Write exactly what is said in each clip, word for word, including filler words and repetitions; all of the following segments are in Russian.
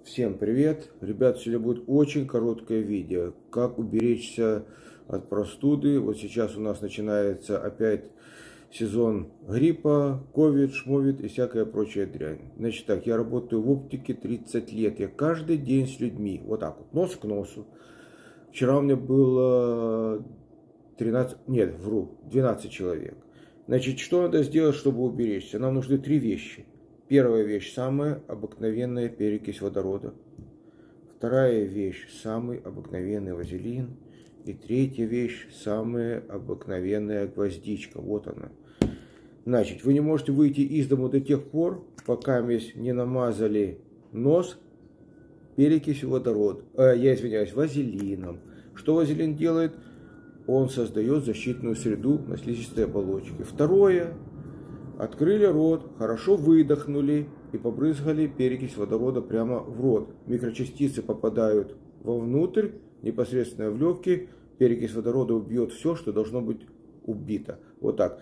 Всем привет! Ребят, сегодня будет очень короткое видео. Как уберечься от простуды. Вот сейчас у нас начинается опять сезон гриппа, ковид, шмовид и всякая прочая дрянь. Значит так, я работаю в оптике тридцать лет. Я каждый день с людьми. Вот так вот, нос к носу. Вчера у меня было тринадцать, нет, вру, двенадцать человек. Значит, что надо сделать, чтобы уберечься? Нам нужны три вещи. Первая вещь, самая обыкновенная перекись водорода. Вторая вещь, самый обыкновенный вазелин. И третья вещь, самая обыкновенная гвоздичка. Вот она. Значит, вы не можете выйти из дома до тех пор, пока не намазали нос перекисью водорода. Э, я извиняюсь, вазелином. Что вазелин делает? Он создает защитную среду на слизистой оболочке. Второе. Открыли рот, хорошо выдохнули и побрызгали перекись водорода прямо в рот. Микрочастицы попадают вовнутрь, непосредственно в легкие. Перекись водорода убьет все, что должно быть убито. Вот так.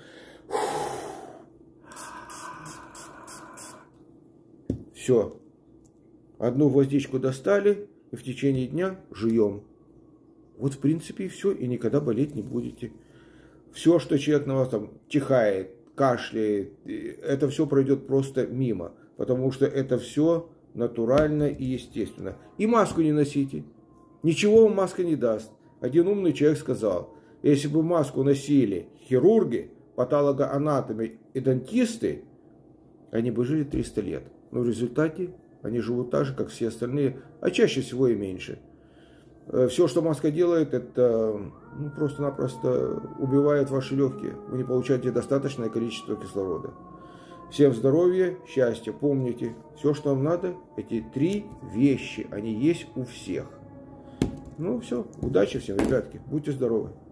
Все. Одну гвоздичку достали и в течение дня жуем. Вот в принципе и все. И никогда болеть не будете. Все, что человек на вас там чихает, кашляет, это все пройдет просто мимо, потому что это все натурально и естественно. И маску не носите, ничего вам маска не даст. Один умный человек сказал, если бы маску носили хирурги, патологоанатомы и дантисты, они бы жили триста лет. Но в результате они живут так же, как все остальные, а чаще всего и меньше. Все, что маска делает, это ну, просто-напросто убивает ваши легкие. Вы не получаете достаточное количество кислорода. Всем здоровья, счастья. Помните, все, что вам надо, эти три вещи, они есть у всех. Ну все, удачи всем, ребятки. Будьте здоровы.